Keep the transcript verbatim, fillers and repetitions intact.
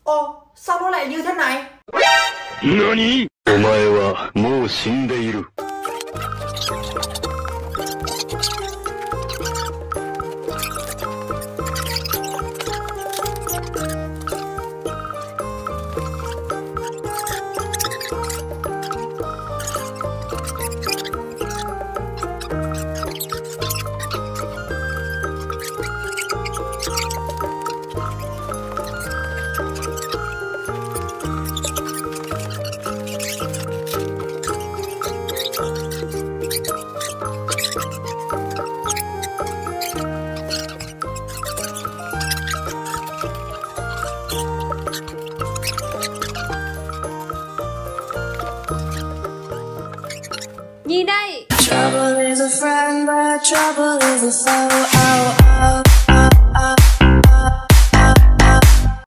Ồ, sao nó lại như thế này? Nani? お前はもう死んでいる。 Nhi đây. Trouble is a friend, but trouble is a foe. Oh,